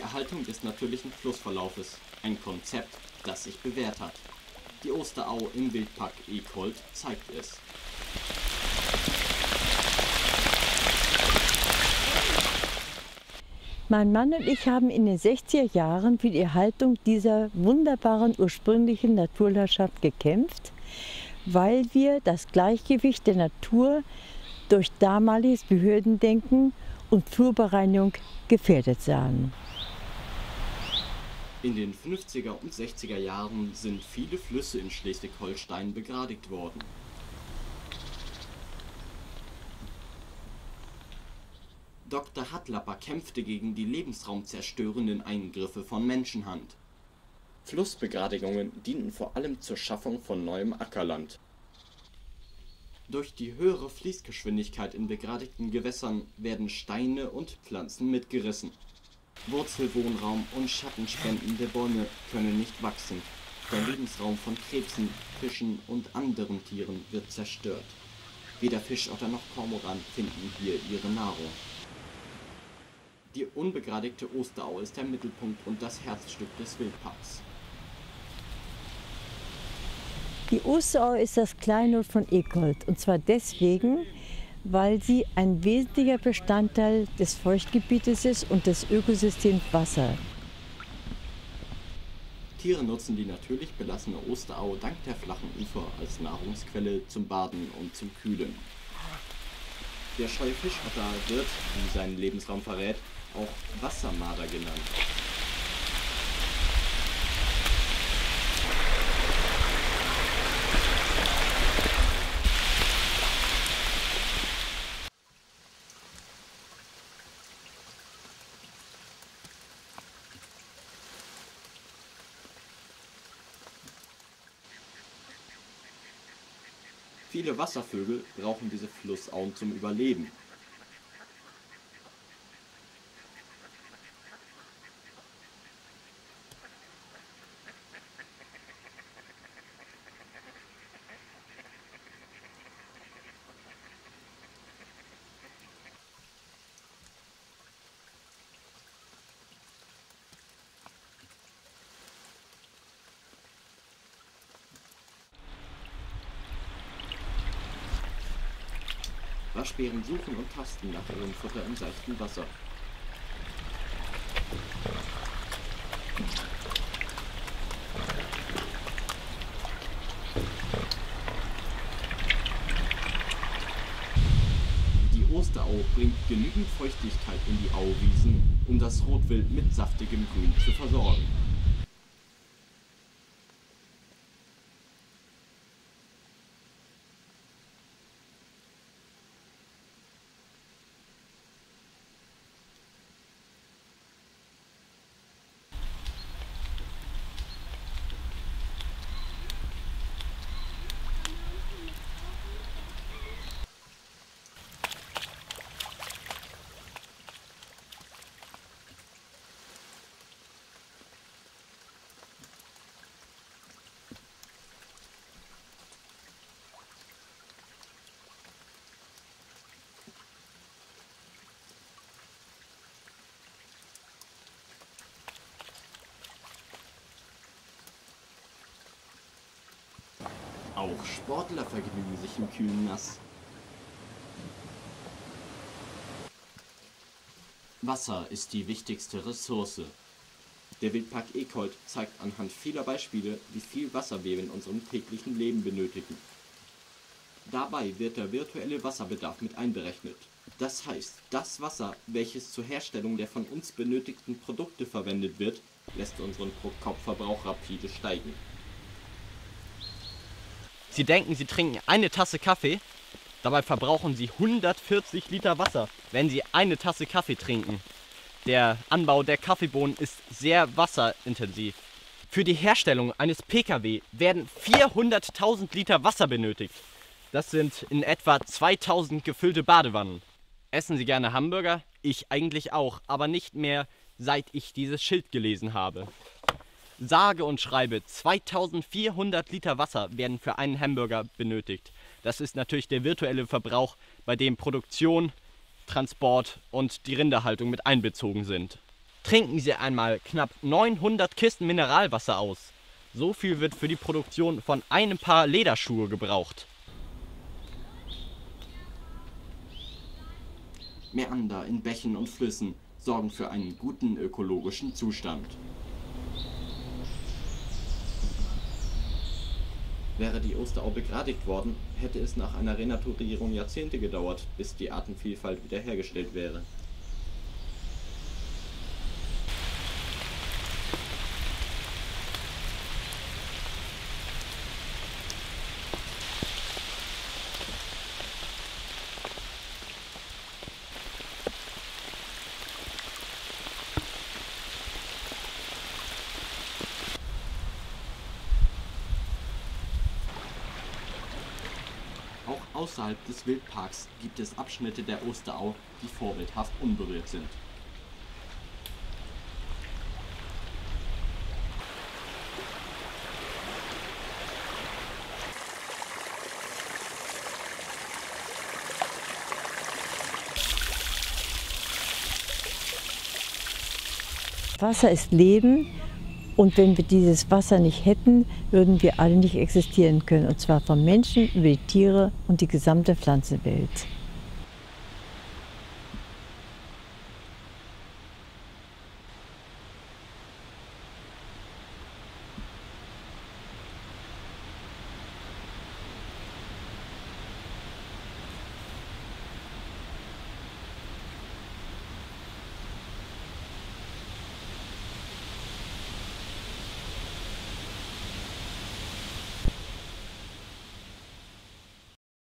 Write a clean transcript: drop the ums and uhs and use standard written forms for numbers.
Erhaltung des natürlichen Flussverlaufes, ein Konzept, das sich bewährt hat. Die Osterau im Wildpark Eekholt zeigt es. Mein Mann und ich haben in den 60er Jahren für die Erhaltung dieser wunderbaren ursprünglichen Naturlandschaft gekämpft, weil wir das Gleichgewicht der Natur durch damaliges Behördendenken und Flurbereinigung gefährdet sahen. In den 50er und 60er Jahren sind viele Flüsse in Schleswig-Holstein begradigt worden. Dr. Hatlapper kämpfte gegen die lebensraumzerstörenden Eingriffe von Menschenhand. Flussbegradigungen dienten vor allem zur Schaffung von neuem Ackerland. Durch die höhere Fließgeschwindigkeit in begradigten Gewässern werden Steine und Pflanzen mitgerissen. Wurzelwohnraum und schattenspendende Bäume können nicht wachsen. Der Lebensraum von Krebsen, Fischen und anderen Tieren wird zerstört. Weder Fischotter noch Kormoran finden hier ihre Nahrung. Die unbegradigte Osterau ist der Mittelpunkt und das Herzstück des Wildparks. Die Osterau ist das Kleinod von Eekholt, und zwar deswegen, weil sie ein wesentlicher Bestandteil des Feuchtgebietes ist und des Ökosystems Wasser. Tiere nutzen die natürlich belassene Osterau dank der flachen Ufer als Nahrungsquelle zum Baden und zum Kühlen. Der scheue Fischotter wird, wie sein Lebensraum verrät, auch Wassermarder genannt. Viele Wasservögel brauchen diese Flussauen zum Überleben. Waschbären suchen und tasten nach ihrem Futter im seichten Wasser. Die Osterau bringt genügend Feuchtigkeit in die Auwiesen, um das Rotwild mit saftigem Grün zu versorgen. Auch Sportler vergnügen sich im kühlen Nass. Wasser ist die wichtigste Ressource. Der Wildpark Eekholt zeigt anhand vieler Beispiele, wie viel Wasser wir in unserem täglichen Leben benötigen. Dabei wird der virtuelle Wasserbedarf mit einberechnet. Das heißt, das Wasser, welches zur Herstellung der von uns benötigten Produkte verwendet wird, lässt unseren Pro-Kopf-Verbrauch rapide steigen. Sie denken, Sie trinken eine Tasse Kaffee, dabei verbrauchen Sie 140 Liter Wasser, wenn Sie eine Tasse Kaffee trinken. Der Anbau der Kaffeebohnen ist sehr wasserintensiv. Für die Herstellung eines Pkw werden 400.000 Liter Wasser benötigt. Das sind in etwa 2000 gefüllte Badewannen. Essen Sie gerne Hamburger? Ich eigentlich auch, aber nicht mehr, seit ich dieses Schild gelesen habe. Sage und schreibe 2400 Liter Wasser werden für einen Hamburger benötigt. Das ist natürlich der virtuelle Verbrauch, bei dem Produktion, Transport und die Rinderhaltung mit einbezogen sind. Trinken Sie einmal knapp 900 Kisten Mineralwasser aus. So viel wird für die Produktion von einem Paar Lederschuhe gebraucht. Mäander in Bächen und Flüssen sorgen für einen guten ökologischen Zustand. Wäre die Osterau begradigt worden, hätte es nach einer Renaturierung Jahrzehnte gedauert, bis die Artenvielfalt wiederhergestellt wäre. Auch außerhalb des Wildparks gibt es Abschnitte der Osterau, die vorbildhaft unberührt sind. Wasser ist Leben und wenn wir dieses Wasser nicht hätten, würden wir alle nicht existieren können. Und zwar vom Menschen über die Tiere und die gesamte Pflanzenwelt.